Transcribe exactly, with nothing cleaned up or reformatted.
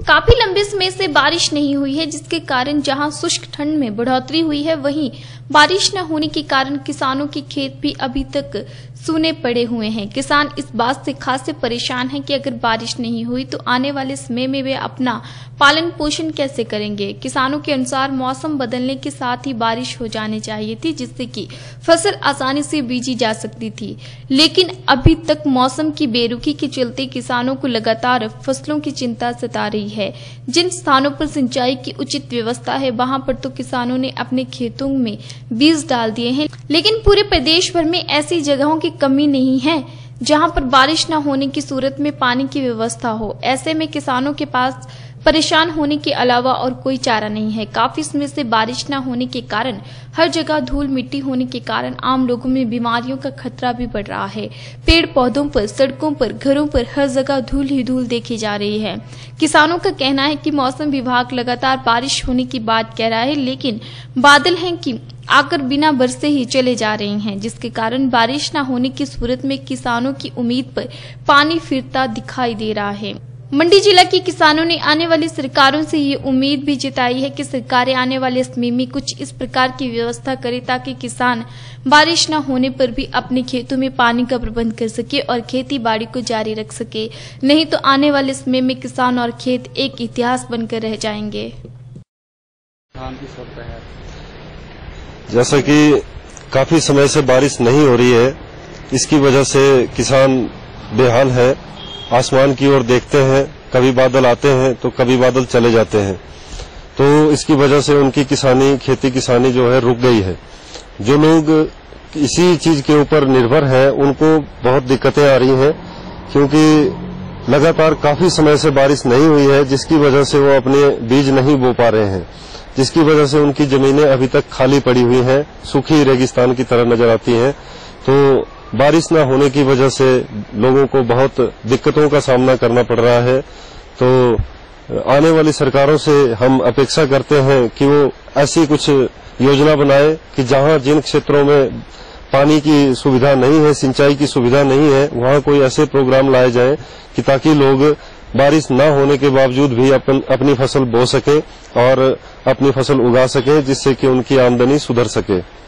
काफी लंबे समय से बारिश नहीं हुई है, जिसके कारण जहां शुष्क ठंड में बढ़ोतरी हुई है, वहीं बारिश न होने के कारण किसानों के खेत भी अभी तक सूने पड़े हुए हैं। किसान इस बात से खासे परेशान हैं कि अगर बारिश नहीं हुई तो आने वाले समय में वे अपना पालन पोषण कैसे करेंगे। किसानों के अनुसार मौसम बदलने के साथ ही बारिश हो जानी चाहिए थी, जिससे कि फसल आसानी से बीजी जा सकती थी, लेकिन अभी तक मौसम की बेरुखी के चलते किसानों को लगातार फसलों की चिंता सता रही है। जिन स्थानों पर सिंचाई की उचित व्यवस्था है, वहां पर तो किसानों ने अपने खेतों में बीज डाल दिए हैं, लेकिन पूरे प्रदेश भर में ऐसी जगहों की कमी नहीं है जहां पर बारिश न होने की सूरत में पानी की व्यवस्था हो। ऐसे में किसानों के पास परेशान होने के अलावा और कोई चारा नहीं है। काफी समय से बारिश न होने के कारण हर जगह धूल मिट्टी होने के कारण आम लोगों में बीमारियों का खतरा भी बढ़ रहा है। पेड़ पौधों पर, सड़कों पर, घरों पर हर जगह धूल ही धूल देखी जा रही है। किसानों का कहना है कि मौसम विभाग लगातार बारिश होने की बात कह रहा है, लेकिन बादल हैं कि आकर बिना बरसे ही चले जा रहे हैं, जिसके कारण बारिश न होने की सूरत में किसानों की उम्मीद पर पानी फिरता दिखाई दे रहा है। मंडी जिला के किसानों ने आने वाली सरकारों से ये उम्मीद भी जताई है कि सरकारें आने वाले समय में कुछ इस प्रकार की व्यवस्था करें ताकि किसान बारिश न होने पर भी अपने खेतों में पानी का प्रबंध कर सके और खेती बाड़ी को जारी रख सके। नहीं तो आने वाले समय में किसान और खेत एक इतिहास बनकर रह जाएंगे। जैसा कि काफी समय से बारिश नहीं हो रही है, इसकी वजह से किसान बेहाल है। आसमान की ओर देखते हैं, कभी बादल आते हैं तो कभी बादल चले जाते हैं, तो इसकी वजह से उनकी किसानी खेती किसानी जो है रुक गई है। जो लोग इसी चीज के ऊपर निर्भर हैं उनको बहुत दिक्कतें आ रही हैं, क्योंकि लगातार काफी समय से बारिश नहीं हुई है, जिसकी वजह से वो अपने बीज नहीं बो पा रहे हैं, जिसकी वजह से उनकी जमीनें अभी तक खाली पड़ी हुई हैं, सूखी रेगिस्तान की तरह नजर आती हैं। तो बारिश न होने की वजह से लोगों को बहुत दिक्कतों का सामना करना पड़ रहा है। तो आने वाली सरकारों से हम अपेक्षा करते हैं कि वो ऐसी कुछ योजना बनाए कि जहां जिन क्षेत्रों में पानी की सुविधा नहीं है, सिंचाई की सुविधा नहीं है, वहां कोई ऐसे प्रोग्राम लाए जाएं कि ताकि लोग बारिश न होने के बावजूद भी अपन, अपनी फसल बो सके और अपनी फसल उगा सके, जिससे कि उनकी आमदनी सुधर सके।